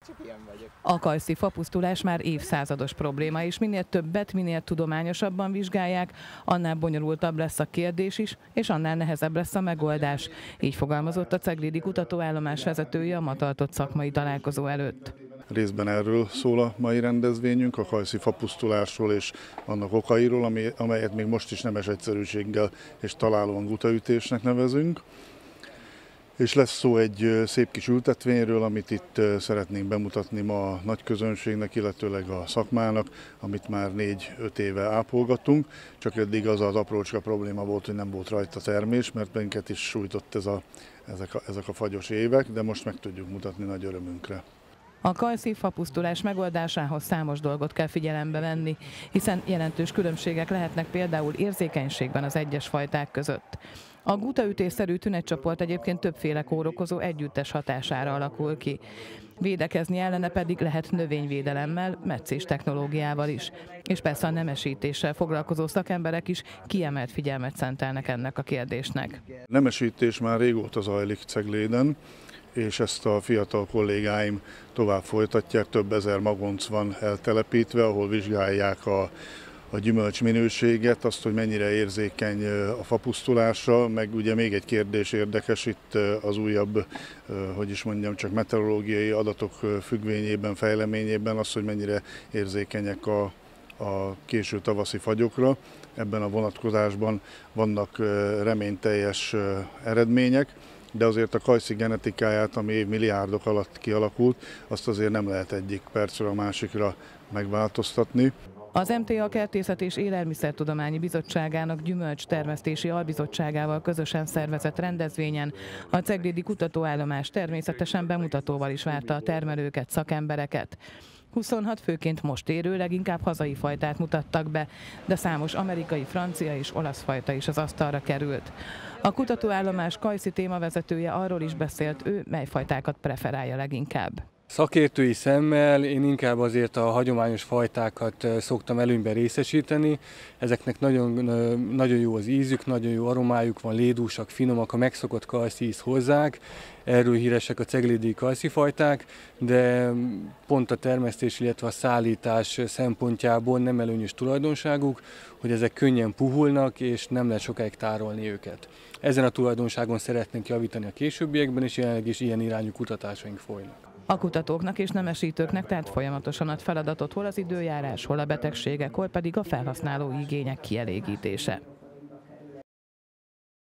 A kajszi fapusztulás már évszázados probléma, és minél többet, minél tudományosabban vizsgálják, annál bonyolultabb lesz a kérdés is, és annál nehezebb lesz a megoldás. Így fogalmazott a Ceglédi kutatóállomás vezetője a ma tartott szakmai találkozó előtt. Részben erről szól a mai rendezvényünk, a kajszi fapusztulásról és annak okairól, amelyet még most is nemes egyszerűséggel és találóan gutaütésnek nevezünk. És lesz szó egy szép kis ültetvényről, amit itt szeretnénk bemutatni ma a nagy közönségnek, illetőleg a szakmának, amit már 4-5 éve ápolgatunk. Csak eddig az aprócska probléma volt, hogy nem volt rajta termés, mert minket is sújtott ezek a fagyos évek, de most meg tudjuk mutatni nagy örömünkre. A kajszi fapusztulás megoldásához számos dolgot kell figyelembe venni, hiszen jelentős különbségek lehetnek például érzékenységben az egyes fajták között. A gutaütésszerű tünetcsoport egyébként többféle kórokozó együttes hatására alakul ki. Védekezni ellene pedig lehet növényvédelemmel, metszés technológiával is. És persze a nemesítéssel foglalkozó szakemberek is kiemelt figyelmet szentelnek ennek a kérdésnek. Nemesítés már régóta zajlik Cegléden, és ezt a fiatal kollégáim tovább folytatják, több ezer magonc van eltelepítve, ahol vizsgálják a gyümölcs minőséget, azt, hogy mennyire érzékeny a fapusztulásra, meg ugye még egy kérdés érdekes itt az újabb, hogy is mondjam, csak meteorológiai adatok függvényében, fejleményében az, hogy mennyire érzékenyek a késő tavaszi fagyokra. Ebben a vonatkozásban vannak reményteljes eredmények, de azért a kajszi genetikáját, ami évmilliárdok alatt kialakult, azt azért nem lehet egyik percről a másikra megváltoztatni. Az MTA Kertészet és Élelmiszertudományi Bizottságának gyümölcstermesztési albizottságával közösen szervezett rendezvényen a Ceglédi kutatóállomás természetesen bemutatóval is várta a termelőket, szakembereket. 26 főként most érő, leginkább hazai fajtát mutattak be, de számos amerikai, francia és olasz fajta is az asztalra került. A kutatóállomás kajszi témavezetője arról is beszélt, ő mely fajtákat preferálja leginkább. Szakértői szemmel én inkább azért a hagyományos fajtákat szoktam előnyben részesíteni. Ezeknek nagyon jó az ízük, nagyon jó aromájuk van, lédúsak, finomak, a megszokott kajszi íz hozzák. Erről híresek a ceglédi kajszi fajták, de pont a termesztés, illetve a szállítás szempontjából nem előnyös tulajdonságuk, hogy ezek könnyen puhulnak, és nem lehet sokáig tárolni őket. Ezen a tulajdonságon szeretnénk javítani a későbbiekben, és jelenleg is ilyen irányú kutatásaink folynak. A kutatóknak és nemesítőknek tehát folyamatosan ad feladatot hol az időjárás, hol a betegségek, hol pedig a felhasználó igények kielégítése.